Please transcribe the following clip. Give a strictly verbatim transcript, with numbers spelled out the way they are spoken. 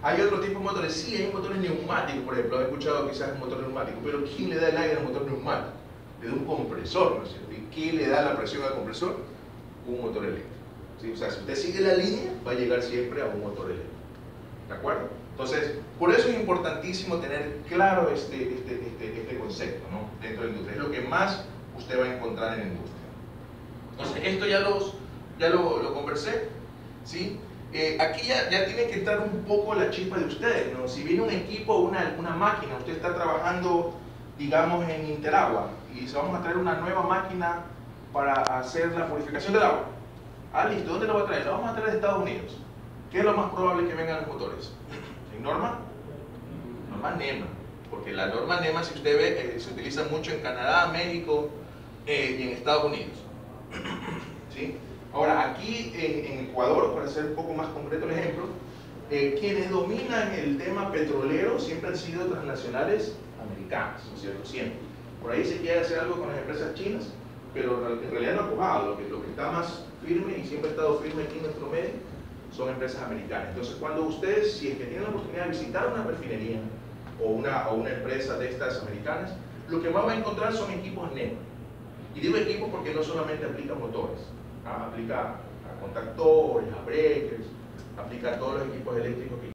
Hay otro tipo de motores, sí, hay motores neumáticos, por ejemplo, he escuchado quizás un motor neumático, pero ¿quién le da el aire a un motor neumático? Le da un compresor, ¿no es cierto? ¿Y qué le da la presión al compresor? Un motor eléctrico. ¿Sí? O sea, si usted sigue la línea, va a llegar siempre a un motor eléctrico. ¿De acuerdo? Entonces, por eso es importantísimo tener claro este, este, este, este concepto, ¿no? Dentro de la industria. Es lo que más usted va a encontrar en la industria. Entonces, esto ya, los, ya lo, lo conversé, ¿sí? Eh, aquí ya, ya tiene que estar un poco la chispa de ustedes, ¿no? Si viene un equipo o una, una máquina, usted está trabajando, digamos, en Interagua, y se vamos a traer una nueva máquina para hacer la purificación del agua. Ah, listo, ¿dónde la va a traer? La vamos a traer de Estados Unidos. ¿Qué es lo más probable que vengan los motores? ¿En norma? Norma NEMA. Porque la norma NEMA, si usted ve, eh, se utiliza mucho en Canadá, México eh, y en Estados Unidos. ¿Sí? Ahora, aquí en, en Ecuador, para ser un poco más concreto el ejemplo, eh, quienes dominan el tema petrolero siempre han sido transnacionales americanas, ¿no es cierto? Siempre. Por ahí se quiere hacer algo con las empresas chinas, pero en realidad no ha cojado. Lo que, lo que está más firme y siempre ha estado firme aquí en nuestro medio son empresas americanas. Entonces, cuando ustedes, si es que tienen la oportunidad de visitar una refinería o una, o una empresa de estas americanas, lo que más va a encontrar son equipos NEMA. Y digo equipos porque no solamente aplica motores, ¿ah? Aplica a contactores, a breakers, aplica a todos los equipos eléctricos que